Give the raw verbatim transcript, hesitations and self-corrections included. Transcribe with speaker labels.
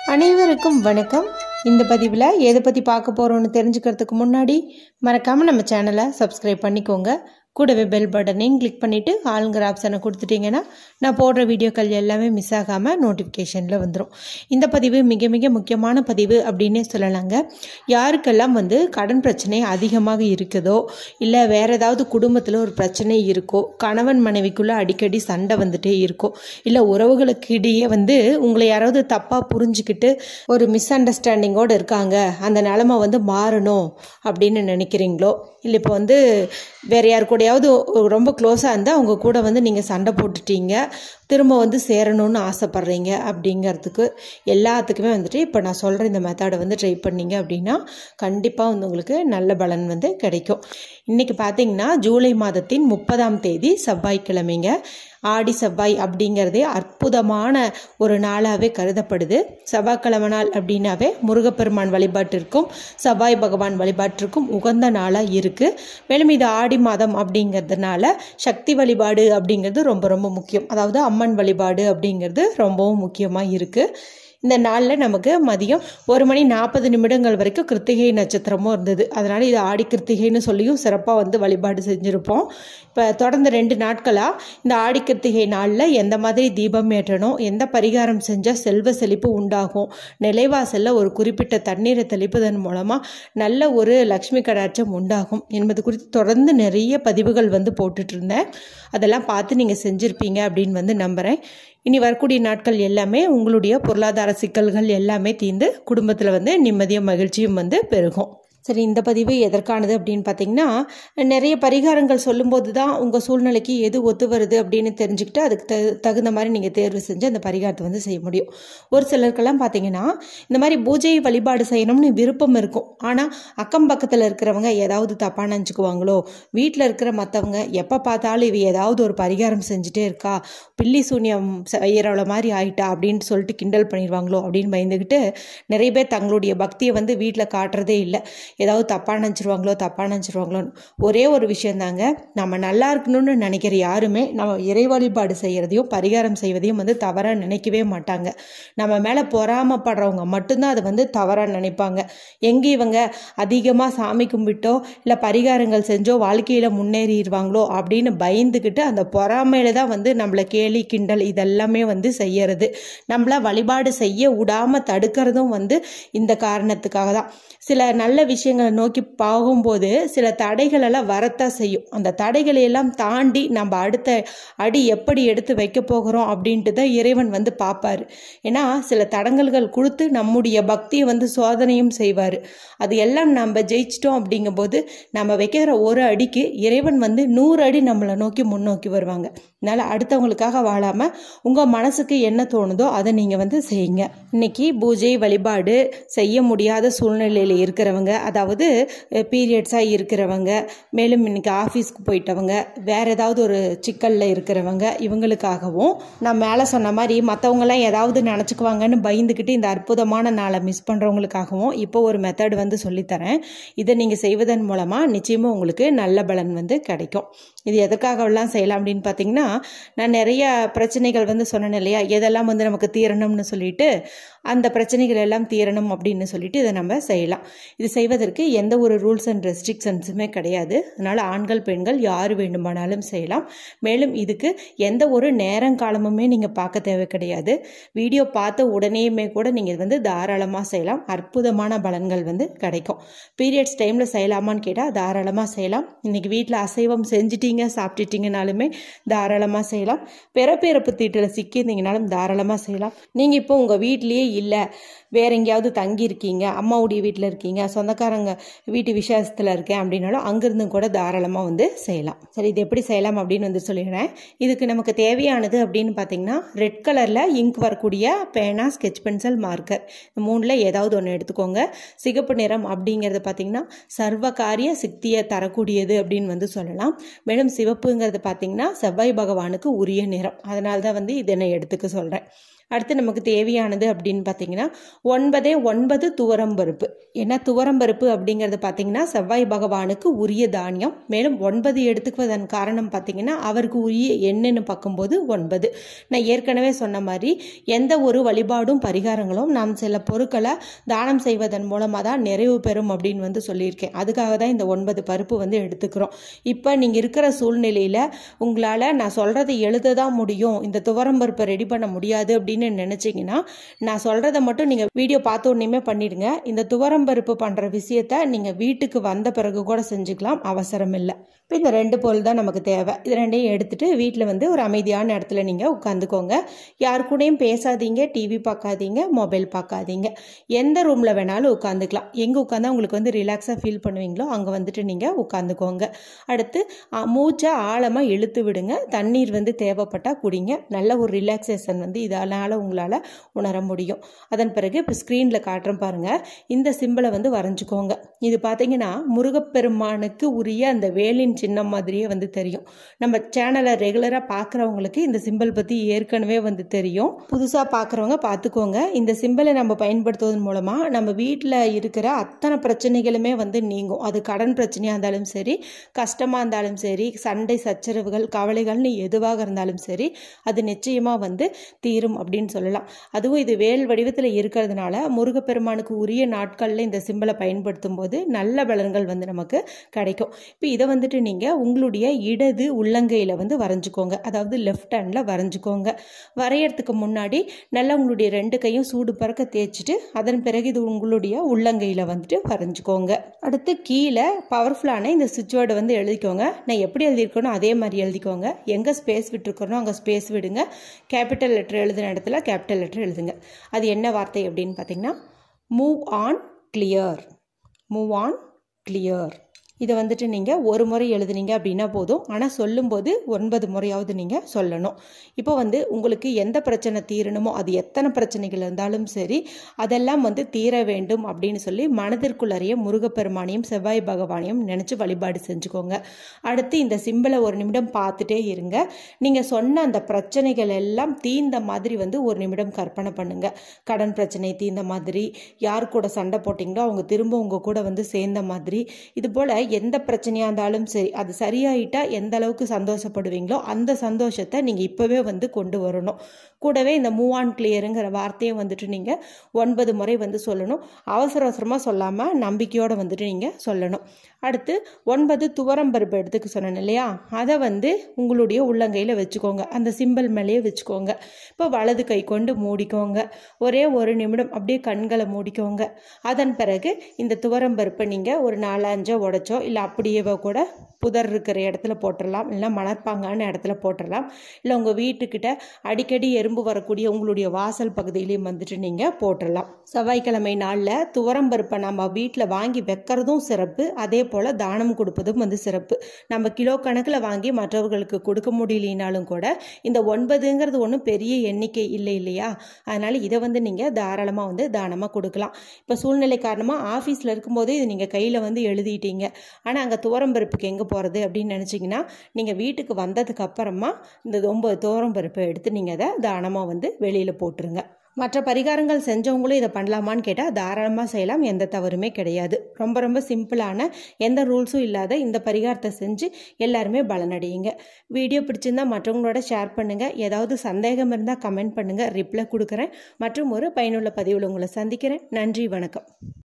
Speaker 1: அனைவருக்கும் வணக்கம். இந்த பதிவில் எதை பற்றி பார்க்க போகிறோன்னு தெரிஞ்சுக்கிறதுக்கு முன்னாடி மறக்காமல் நம்ம சேனலை சப்ஸ்கிரைப் பண்ணிக்கோங்க. கூடவே பெல் பட்டனையும் கிளிக் பண்ணிவிட்டு ஆளுங்கிற ஆப்ஷனை கொடுத்துட்டிங்கன்னா நான் போடுற வீடியோக்கள் எல்லாமே மிஸ் ஆகாமல் நோட்டிஃபிகேஷனில் வந்துடும். இந்த பதிவு மிக மிக முக்கியமான பதிவு அப்படின்னே சொல்லலாங்க. யாருக்கெல்லாம் வந்து கடன் பிரச்சனை அதிகமாக இருக்குதோ, இல்லை வேறு ஏதாவது குடும்பத்தில் ஒரு பிரச்சனை இருக்கோ, கணவன் மனைவிக்குள்ளே அடிக்கடி சண்டை வந்துட்டே இருக்கோ, இல்லை உறவுகளுக்கு இடையே வந்து உங்களை யாராவது தப்பாக புரிஞ்சுக்கிட்டு ஒரு மிஸ் அண்டர்ஸ்டாண்டிங்கோடு இருக்காங்க, அந்த நிலமை வந்து மாறணும் அப்படின்னு நினைக்கிறீங்களோ, இல்லை இப்போ வந்து வேறு யார் கூடயாவது ரொம்ப க்ளோஸாக இருந்தால் அவங்க கூட வந்து நீங்கள் சண்டை போட்டுட்டீங்க, திரும்ப வந்து சேரணும்னு ஆசைப்பட்றீங்க, அப்படிங்கிறதுக்கு எல்லாத்துக்குமே வந்துட்டு இப்போ நான் சொல்கிற இந்த மெத்தடை வந்து ட்ரை பண்ணிங்க அப்படின்னா கண்டிப்பாக வந்து உங்களுக்கு நல்ல பலன் வந்து கிடைக்கும். இன்றைக்கி பார்த்தீங்கன்னா ஜூலை மாதத்தின் முப்பதாம் தேதி செவ்வாய்க்கிழமைங்க. ஆடி செவ்வாய் அப்படிங்கிறதே அற்புதமான ஒரு நாளாகவே கருதப்படுது. செவ்வாய்க்கிழமை நாள் அப்படின்னாவே முருகப்பெருமான் வழிபாட்டிற்கும் செவ்வாய் பகவான் வழிபாட்டிற்கும் உகந்த நாளாக இருக்குது. மேலும் இது ஆடி மாதம் அப்படிங்கிறதுனால சக்தி வழிபாடு அப்படிங்கிறது ரொம்ப ரொம்ப முக்கியம். அதாவது அம்மன் வழிபாடு அப்படிங்கிறது ரொம்பவும் முக்கியமாக இருக்குது. இந்த நாளில் நமக்கு மதியம் ஒரு மணி நாற்பது நிமிடங்கள் வரைக்கும் கிருத்திகை நட்சத்திரமும் இருந்தது. அதனால் இது ஆடி கிருத்திகைன்னு சொல்லியும் சிறப்பாக வந்து வழிபாடு செஞ்சுருப்போம். இப்போ தொடர்ந்து ரெண்டு நாட்களாக இந்த ஆடி கிருத்திகை நாளில் எந்த மாதிரி தீபம் ஏற்றணும், எந்த பரிகாரம் செஞ்சால் செல்வ செழிப்பு உண்டாகும், நிலைவாசலில் ஒரு குறிப்பிட்ட தண்ணீரை தெளிப்பதன் மூலமாக நல்ல ஒரு லக்ஷ்மி கடாட்சம் உண்டாகும் என்பது குறித்து தொடர்ந்து நிறைய பதிவுகள் வந்து போட்டுட்டு இருந்தேன். அதெல்லாம் பார்த்து நீங்கள் செஞ்சுருப்பீங்க அப்படின்னு வந்து நம்புகிறேன். இனி வரக்கூடிய நாட்கள் எல்லாமே உங்களுடைய பொருளாதார சிக்கல்கள் எல்லாமே தீர்ந்து குடும்பத்தில் வந்து நிம்மதியும் மகிழ்ச்சியும் வந்து பெருகும். சரி, இந்த பதிவு எதற்கானது அப்படின்னு பார்த்தீங்கன்னா, நிறைய பரிகாரங்கள் சொல்லும்போது தான் உங்கள் சூழ்நிலைக்கு எது ஒத்து வருது அப்படின்னு தெரிஞ்சுக்கிட்டு அதுக்கு த தகுந்த மாதிரி நீங்கள் தேர்வு செஞ்சு அந்த பரிகாரத்தை வந்து செய்ய முடியும். ஒரு சிலருக்கெல்லாம் பார்த்தீங்கன்னா இந்த மாதிரி பூஜை வழிபாடு செய்யணும்னு விருப்பம் இருக்கும். ஆனால் அக்கம் பக்கத்தில் இருக்கிறவங்க ஏதாவது தப்பாக நினச்சிக்குவாங்களோ, வீட்டில் இருக்கிற மற்றவங்க எப்போ பார்த்தாலும் இவ ஏதாவது ஒரு பரிகாரம் செஞ்சுட்டே இருக்கா, பில்லி சூன்யம் செய்கிறவள மாதிரி ஆயிட்டா அப்படின்னு சொல்லிட்டு கிண்டல் பண்ணிடுவாங்களோ அப்படின்னு பயந்துக்கிட்டு நிறைய பேர் தங்களுடைய பக்தியை வந்து வீட்டில் காட்டுறதே இல்லை. ஏதாவது தப்பாக நினச்சிருவாங்களோ தப்பாக நினச்சிருவாங்களோன்னு. ஒரே ஒரு விஷயந்தாங்க, நம்ம நல்லா இருக்கணும்னு நினைக்கிற யாருமே நம்ம இறை வழிபாடு செய்கிறதையும் பரிகாரம் செய்வதையும் வந்து தவறாக நினைக்கவே மாட்டாங்க. நம்ம மேலே பொறாமப்படுறவங்க மட்டும்தான் அதை வந்து தவறாக நினைப்பாங்க. எங்கே இவங்க அதிகமாக சாமி கும்பிட்டோ இல்லை பரிகாரங்கள் செஞ்சோ வாழ்க்கையில் முன்னேறிடுவாங்களோ அப்படின்னு பயந்துக்கிட்டு அந்த பொறாமையில தான் வந்து நம்மளை கேலி கிண்டல் இதெல்லாமே வந்து செய்யறது. நம்மளை வழிபாடு செய்ய விடாமல் தடுக்கிறதும் வந்து இந்த காரணத்துக்காக தான். சில நல்ல விஷயங்களை நோக்கி போகும்போது சில தடைகள் எல்லாம் வரத்தான் செய்யும். அந்த தடைகளை எல்லாம் தாண்டி நம்ம அடுத்த அடி எப்படி எடுத்து வைக்க போகிறோம் அப்படின்ட்டு தான் இறைவன் வந்து பார்ப்பாரு. ஏன்னா சில தடங்கல்கள் கொடுத்து நம்முடைய பக்தியை வந்து சோதனையும் செய்வார். அது எல்லாம் நம்ம ஜெயிச்சிட்டோம் அப்படிங்கும்போது நம்ம வைக்கிற ஒரு அடிக்கு இறைவன் வந்து நூறு அடி நம்மளை நோக்கி முன்னோக்கி வருவாங்க. அதனால் அடுத்தவங்களுக்காக வாழாமல் உங்கள் மனசுக்கு என்ன தோணுதோ அதை நீங்கள் வந்து செய்யுங்க. இன்னைக்கு பூஜை வழிபாடு செய்ய முடியாத சூழ்நிலையில் இருக்கிறவங்க, அதாவது பீரியட்ஸாக இருக்கிறவங்க, மேலும் இன்னைக்கு ஆஃபீஸ்க்கு போயிட்டவங்க, வேறு ஏதாவது ஒரு சிக்கலில் இருக்கிறவங்க, இவங்களுக்காகவும் நான் மேலே சொன்ன மாதிரி மற்றவங்களாம் ஏதாவது நினச்சிக்குவாங்கன்னு பயந்துக்கிட்டு இந்த அற்புதமான நாளை மிஸ் பண்ணுறவங்களுக்காகவும் இப்போ ஒரு மெத்தட் வந்து சொல்லித்தரேன். இதை நீங்கள் செய்வதன் மூலமாக நிச்சயமாக உங்களுக்கு நல்ல பலன் வந்து கிடைக்கும். இது எதுக்காகலாம் செய்யலாம் அப்படின்னு பார்த்தீங்கன்னா, நான் நிறைய பிரச்சனைகள் வந்து சொன்னேன் இல்லையா, எதெல்லாம் வந்து நமக்கு தீரணும்னு சொல்லிட்டு அந்த பிரச்சனைகள் எல்லாம் தீரணும் அப்படின்னு சொல்லிட்டு இதை நம்ம செய்யலாம். இது செய்வதற்கு எந்த ஒரு ரூல்ஸ் அண்ட் ரெஸ்ட்ரிக்ஷன்ஸுமே கிடையாது. அதனால் ஆண்கள் பெண்கள் யார் வேண்டுமானாலும் செய்யலாம். மேலும் இதுக்கு எந்த ஒரு நேரங்காலமுமே நீங்கள் பார்க்க தேவை கிடையாது. வீடியோ பார்த்த உடனேயுமே கூட நீங்கள் வந்து தாராளமாக செய்யலாம். அற்புதமான பலன்கள் வந்து கிடைக்கும். பீரியட்ஸ் டைமில் செய்யலாமான்னு கேட்டால் தாராளமாக செய்யலாம். இன்றைக்கி வீட்டில் அசைவம் செஞ்சிட்டீங்க சாப்பிட்டுட்டீங்கனாலுமே தாராளமாக செய்யலாம். பிறப்பிறப்பு தீட்டில் சிக்கியிருந்தீங்கனாலும் தாராளமாக செய்யலாம். நீங்கள் இப்போ உங்கள் வீட்லேயே இல்லை, வேற எங்கேயாவது தங்கி இருக்கீங்க, அம்மாவுடைய வீட்டில் இருக்கீங்க, சொந்தக்காரங்க வீட்டு விசேஷத்தில் இருக்கேன் அப்படின்னாலும் அங்கிருந்து கூட தாராளமாக வந்து செய்யலாம். சரி, இது எப்படி செய்யலாம் அப்படின்னு வந்து சொல்லிடுறேன். இதுக்கு நமக்கு தேவையானது அப்படின்னு பார்த்தீங்கன்னா, ரெட் கலரில் இங்க் வரக்கூடிய பேனா, ஸ்கெட்ச் பென்சில், மார்க்கர், இந்த மூணில் ஏதாவது ஒன்று எடுத்துக்கோங்க. சிகப்பு நிறம் அப்படிங்கிறது பார்த்தீங்கன்னா சர்வகாரிய சித்தியை தரக்கூடியது அப்படின்னு வந்து சொல்லலாம். மேலும் சிவப்புங்கிறது பார்த்தீங்கன்னா செவ்வாய் பகவானுக்கு உரிய நிறம். அதனால தான் வந்து இதை நான் எடுத்துக்க சொல்கிறேன். அடுத்து நமக்கு தேவையானது அப்படின்னு பார்த்தீங்கன்னா ஒன்பதே ஒன்பது துவரம்பருப்பு. ஏன்னா துவரம்பருப்பு அப்படிங்கிறது பார்த்தீங்கன்னா செவ்வாய் பகவானுக்கு உரிய தானியம். மேலும் ஒன்பது எடுத்துக்குவதன் காரணம் பார்த்தீங்கன்னா அவருக்கு உரிய எண்ணுன்னு பார்க்கும்போது ஒன்பது. நான் ஏற்கனவே சொன்ன மாதிரி எந்த ஒரு வழிபாடும் பரிகாரங்களும் நாம் சில பொருட்களை தானம் செய்வதன் மூலமாக தான் நிறைவு பெறும் அப்படின்னு வந்து சொல்லியிருக்கேன். அதுக்காக தான் இந்த ஒன்பது பருப்பு வந்து எடுத்துக்கிறோம். இப்போ நீங்கள் இருக்கிற சூழ்நிலையில் உங்களால் நான் சொல்கிறத எழுத தான் முடியும், இந்த துவரம்பருப்பை ரெடி பண்ண முடியாது அப்படின்னு நினைச்சீங்கன்னா நான் சொல்றதை மட்டும் நீங்க வீடியோ பார்த்த உடனே பண்ணிடுங்க. இந்த துவரம்பருப்பு பண்ற விஷயத்த நீங்க வீட்டுக்கு வந்த பிறகு கூட செஞ்சுக்கலாம், அவசரம் இல்லை. இப்போ இந்த ரெண்டு பொருள் தான் நமக்கு தேவை. இது ரெண்டையும் எடுத்துட்டு வீட்டில் வந்து ஒரு அமைதியான இடத்துல நீங்க உட்காந்துக்கோங்க. யாரு கூடயும் பேசாதீங்க, டிவி பார்க்காதீங்க, மொபைல் பார்க்காதீங்க. எந்த ரூம்ல வேணாலும் உட்காந்துக்கலாம். எங்க உட்காந்தா உங்களுக்கு வந்து ரிலாக்ஸா ஃபீல் பண்ணுவீங்களோ அங்க வந்துட்டு நீங்க உட்காந்துக்கோங்க. அடுத்து மூச்சை ஆழமா இழுத்து விடுங்க. தண்ணீர் வந்து தேவைப்பட்டா குடிங்க. நல்ல ஒரு ரிலாக்ஸேஷன் வந்து இதனால உங்களால் உணர முடியும். அதன் பிறகு இப்போ ஸ்க்ரீனில் காட்டுறேன் பாருங்க, இந்த சிம்பிளை வந்து வரைஞ்சிக்கோங்க. இது பார்த்தீங்கன்னா முருகப்பெருமானுக்கு உரிய அந்த வேலின் சின்னம் மாதிரியே வந்து தெரியும். நம்ம சேனலை ரெகுலராக பார்க்குறவங்களுக்கு இந்த சிம்பிள் பற்றி ஏற்கனவே வந்து தெரியும். புதுசாக பார்க்குறவங்க பார்த்துக்கோங்க. இந்த சிம்பிளை நம்ம பயன்படுத்துவதன் மூலமாக நம்ம வீட்டில் இருக்கிற அத்தனை பிரச்சனைகளுமே வந்து நீங்கும். அது கடன் பிரச்சனையாக இருந்தாலும் சரி, கஷ்டமாக இருந்தாலும் சரி, சண்டை சச்சரவுகள் கவலைகள்னு எதுவாக இருந்தாலும் சரி, அது நிச்சயமாக வந்து தீரும் அப்படின்னு சொல்லலாம். அதுவும் இது வேல் வடிவத்தில் இருக்கிறதுனால முருகப்பெருமானுக்கு உரிய நாட்களில் இந்த சிம்பிளை பயன்படுத்தும் போது நல்ல பலன்கள் வந்து நமக்கு கிடைக்கும். இப்போ இதை வந்துட்டு நீங்கள் உங்களுடைய இடது உள்ளங்கையில் வந்து வரைஞ்சிக்கோங்க. அதாவது லெஃப்ட் ஹேண்டில் வரைஞ்சிக்கோங்க. வரையறதுக்கு முன்னாடி நல்லா உங்களுடைய ரெண்டு கையும் சூடு பறக்க தேய்ச்சிட்டு அதன் பிறகு இது உங்களுடைய உள்ளங்கையில் வந்துட்டு வரைஞ்சிக்கோங்க. அடுத்து கீழே பவர்ஃபுல்லான இந்த சுவிட்ச் வேர்டை வந்து எழுதிக்கோங்க. நான் எப்படி எழுதியிருக்கணும் அதே மாதிரி எழுதிக்கோங்க. எங்கே ஸ்பேஸ் விட்டுருக்கணும் அங்கே ஸ்பேஸ் விடுங்க. கேபிட்டல் லெட்டர் எழுதின இடத்துல கேபிட்டல் லெட்டர் எழுதுங்க. அது என்ன வார்த்தை அப்படின்னு பார்த்தீங்கன்னா move on clear. Move on clear. இதை வந்துட்டு நீங்கள் ஒரு முறை எழுதுனீங்க அப்படின்னா போதும். ஆனால் சொல்லும்போது ஒன்பது முறையாவது நீங்கள் சொல்லணும். இப்போ வந்து உங்களுக்கு எந்த பிரச்சனை தீரணுமோ, அது எத்தனை பிரச்சனைகள் இருந்தாலும் சரி, அதெல்லாம் வந்து தீர வேண்டும் அப்படின்னு சொல்லி மனதிற்குள்ளறிய முருகப்பெருமானையும் செவ்வாய் பகவானையும் நினச்சி வழிபாடு செஞ்சுக்கோங்க. அடுத்து இந்த சிம்பிளை ஒரு நிமிடம் பார்த்துட்டே இருங்க. நீங்கள் சொன்ன அந்த பிரச்சனைகள் எல்லாம் தீர்ந்த மாதிரி வந்து ஒரு நிமிடம் கற்பனை பண்ணுங்க. கடன் பிரச்சனை தீர்ந்த மாதிரி, யார் கூட சண்டை போட்டிங்களோ அவங்க திரும்ப உங்க கூட வந்து சேர்ந்த மாதிரி, இது போல எந்த பிரச்சனையா இருந்தாலும் சரி அது சரியாயிட்டா எந்த அளவுக்கு சந்தோஷப்படுவீங்களோ அந்த சந்தோஷத்தை நீங்க இப்பவே வந்து கொண்டு வரணும். கூடவே இந்த மூவ் ஆன் கிளியருங்கிற வார்த்தையை வந்துட்டு நீங்க ஒன்பது முறை வந்து சொல்லணும். அவசர அவசரமா சொல்லாம நம்பிக்கையோட வந்துட்டு நீங்க சொல்லணும். அடுத்து ஒன்பது துவரம்பருப்பு எடுத்துக்க சொன்னேன் இல்லையா, அதை வந்து உங்களுடைய உள்ளங்கையில வச்சுக்கோங்க. அந்த சிம்பிள் மேலேயே வச்சுக்கோங்க. இப்போ வலது கை கொண்டு மூடிக்கோங்க. ஒரே ஒரு நிமிடம் அப்படியே கண்களை மூடிக்கோங்க. அதன் பிறகு இந்த துவரம்பருப்பை நீங்க ஒரு நாலு அஞ்சோ உடைச்சோ இல்லை அப்படியே கூட புதர் இருக்கிற இடத்துல போட்டுடலாம், இல்லை மணற்பாங்கான இடத்துல போட்டுடலாம், இல்லை உங்கள் வீட்டுக்கிட்ட அடிக்கடி எறும்பு வரக்கூடிய உங்களுடைய வாசல் பகுதியிலையும் வந்துட்டு நீங்கள் போட்டுடலாம். செவ்வாய்க்கிழமை நாளில் துவரம்பருப்பை நம்ம வீட்டில் வாங்கி வைக்கிறதும் சிறப்பு, அதே போல் தானம் கொடுப்பதும் வந்து சிறப்பு. நம்ம கிலோ கணக்கில் வாங்கி மற்றவர்களுக்கு கொடுக்க முடியலனாலும் கூட இந்த ஒன்பதுங்கிறது ஒன்றும் பெரிய எண்ணிக்கை இல்லை இல்லையா, அதனால் இதை வந்து நீங்கள் தாராளமாக வந்து தானமாக கொடுக்கலாம். இப்போ சூழ்நிலை காரணமாக ஆஃபீஸில் இருக்கும்போது இது நீங்கள் கையில் வந்து எழுதிட்டீங்க, ஆனால் அங்கே துவரம்பருப்புக்கு எங்கே போகிறது அப்படின்னு நினச்சிங்கன்னா நீங்கள் வீட்டுக்கு வந்ததுக்கு அப்புறமா இந்த ஒன்பது துவரம்பருப்பை எடுத்து நீங்கள் அதை தானமாக வந்து வெளியில் போட்டுருங்க. மற்ற பரிகாரங்கள் செஞ்சவங்களும் இதை பண்ணலாமான்னு கேட்டால் தாராளமாக செய்யலாம், எந்த தவறுமே கிடையாது. ரொம்ப ரொம்ப சிம்பிளான எந்த ரூல்ஸும் இல்லாத இந்த பரிகாரத்தை செஞ்சு எல்லாருமே பலனடையுங்க. வீடியோ பிடிச்சிருந்தா மற்றவங்களோட ஷேர் பண்ணுங்கள். ஏதாவது சந்தேகம் இருந்தால் கமெண்ட் பண்ணுங்கள், ரிப்ளை கொடுக்குறேன். மற்றும் ஒரு பயனுள்ள பதிவில் உங்களை சந்திக்கிறேன். நன்றி, வணக்கம்.